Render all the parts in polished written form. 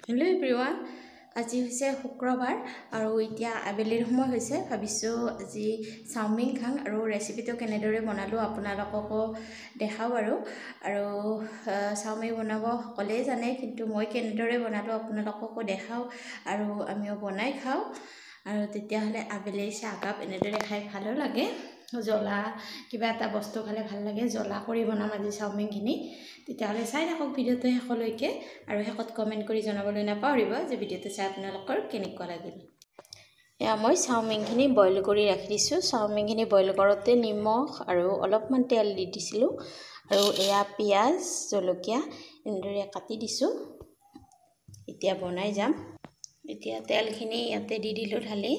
Hello' everyone, আজি হৈছে শুক্ৰবাৰ আৰু এতিয়া আবেলিৰ সময় হৈছে। ভাবিছোঁ আজি চাওমিন খাম আৰু ৰেচিপিটো কেনেদৰে বনালোঁ আপোনালোককো দেখাওঁ আৰু চাওমিন বনাব সকলোৱে জানে, কিন্তু মই কেনেদৰে বনালোঁ আপোনালোককো দেখাওঁ আৰু আমিও বনাই খাওঁ। আৰু তেতিয়াহ'লে আবেলিৰ চাহকাপ এনেদৰে খাই ভালো লাগে। জ্বলা কিবা এটা বস্তু খালে ভাল লাগে। জ্বলা কৰি বনাম আজি চাওমিনখিনি। তেতিয়াহ'লে চাই থাকক ভিডিঅ'টো শেষলৈকে আৰু শেষত কমেণ্ট কৰি জনাবলৈ নাপাহৰিব যে ভিডিঅ'টো চাই আপোনালোকৰ কেনেকুৱা লাগিল। এয়া মই চাওমিনখিনি বইল কৰি ৰাখি দিছোঁ। চাওমিনখিনি বইল কৰোঁতে নিমখ আৰু অলপমান তেল দি দিছিলোঁ আৰু এয়া পিঁয়াজ জলকীয়া এনেদৰে কাটি দিছোঁ। এতিয়া বনাই যাম। এতিয়া তেলখিনি ইয়াতে দি দিলোঁ ঢালি।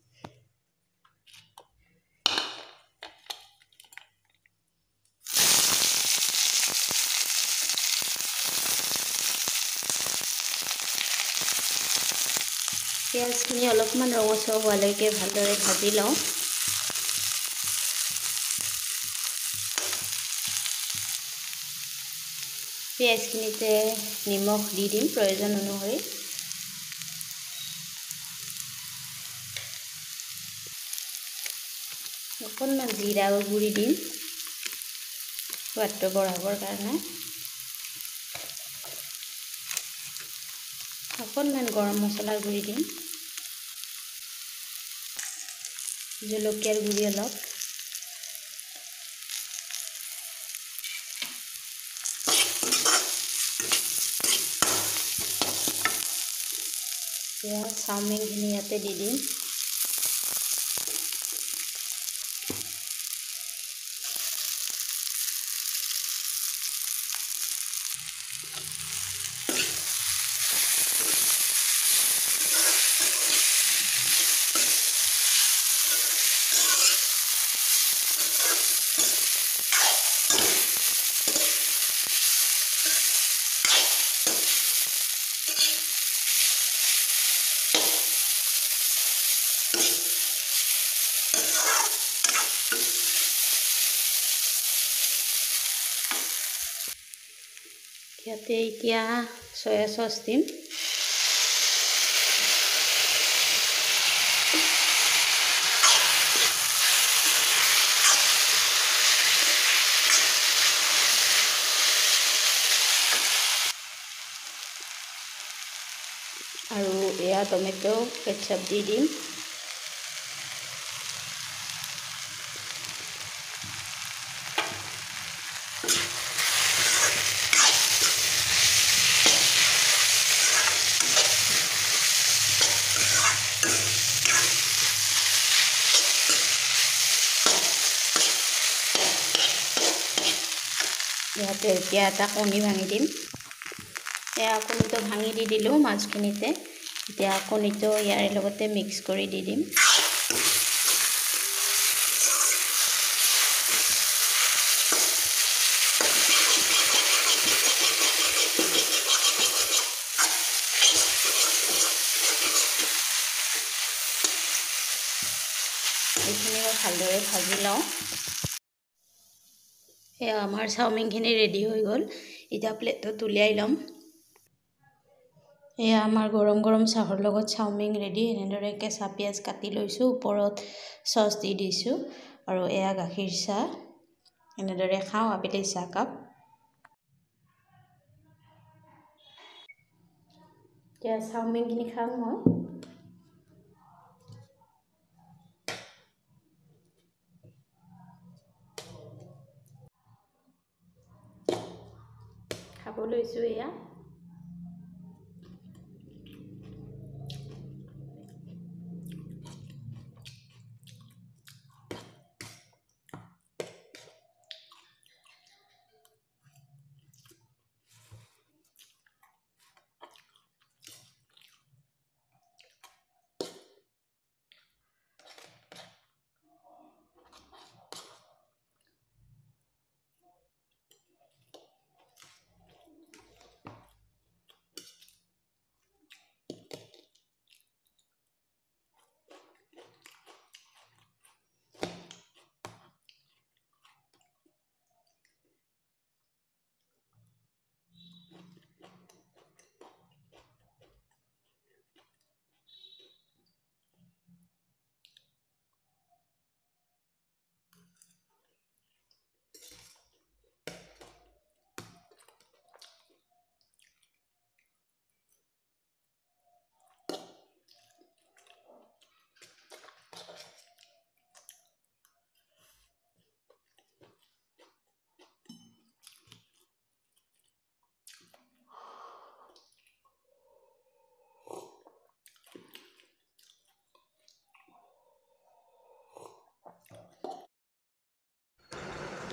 পিঁয়াজখিনি অলপমান ৰঙচুৱা হোৱালৈকে ভালদৰে ভাজি লওঁ। পিঁয়াজখিনিতে নিমখ দি দিম প্ৰয়োজন অনুসৰি। অকণমান জিৰা গুড়ি দিম সোৱাদটো বঢ়াবৰ কাৰণে। অকণমান গৰম মছলাৰ গুড়ি দিম। জলকীয়াৰ গুড়ি অলপ। এতিয়া চাওমিনখিনি ইয়াতে দি দিম। ইয়াতে এতিয়া চয়া চচ দিম। আৰু এয়া টমেটো কেটচাপ দি দিম। ইয়াতে এতিয়া এটা কণী ভাঙি দিম। এয়া কণীটো ভাঙি দি দিলোঁ মাছখিনিতে। এতিয়া কণীটো ইয়াৰ লগতে মিক্স কৰি দি দিম। এইখিনি মই ভালদৰে ভাজি লওঁ। এয়া আমাৰ চাওমিনখিনি ৰেডি হৈ গ'ল। এতিয়া প্লেটত উলিয়াই ল'ম। এয়া আমাৰ গৰম গৰম চাহৰ লগত চাওমিন ৰেডি। এনেদৰে কেঁচা পিঁয়াজ কাটি লৈছোঁ, ওপৰত চচ দি দিছোঁ আৰু এয়া গাখীৰ চাহ। এনেদৰে খাওঁ আবেলিৰ চাহকাপ। এতিয়া চাওমিনখিনি খাওঁ মই। খাব লৈছোঁ এয়া।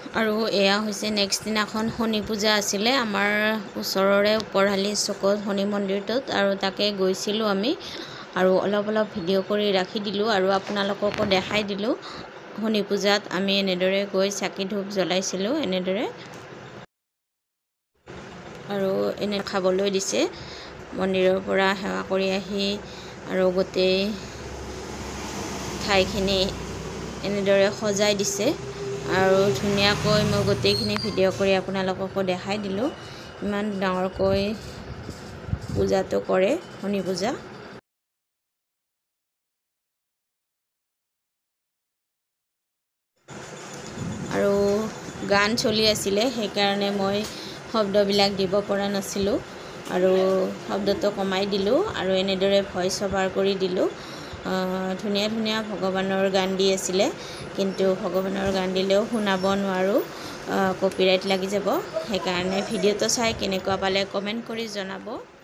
আৰু এয়া হৈছে নেক্সট দিনাখন শনি পূজা আছিলে আমাৰ ওচৰৰে ওপৰহালি চুকত শনি মন্দিৰটোত, আৰু তাকে গৈছিলোঁ আমি আৰু অলপ ভিডিঅ' কৰি ৰাখি দিলোঁ আৰু আপোনালোককো দেখাই দিলোঁ। শনি পূজাত আমি এনেদৰে গৈ চাকি ধূপ জ্বলাইছিলোঁ এনেদৰে, আৰু এনে খাবলৈ দিছে মন্দিৰৰ পৰা সেৱা কৰি আহি, আৰু গোটেই ঠাইখিনি এনেদৰে সজাই দিছে আৰু ধুনীয়াকৈ মই গোটেইখিনি ভিডিঅ' কৰি আপোনালোককো দেখাই দিলোঁ। ইমান ডাঙৰকৈ পূজাটো কৰে শনি পূজা। আৰু গান চলি আছিলে সেইকাৰণে মই শব্দবিলাক দিব পৰা নাছিলোঁ আৰু শব্দটো কমাই দিলোঁ আৰু এনেদৰে ভইচ অভাৰ কৰি দিলোঁ। ধুনীয়া ভগৱানৰ গান দি আছিলে, কিন্তু ভগৱানৰ গান দিলেও শুনাব নোৱাৰোঁ, কপিৰাইট লাগি যাব। সেইকাৰণে ভিডিঅ'টো চাই কেনেকুৱা পালে কমেণ্ট কৰি জনাব।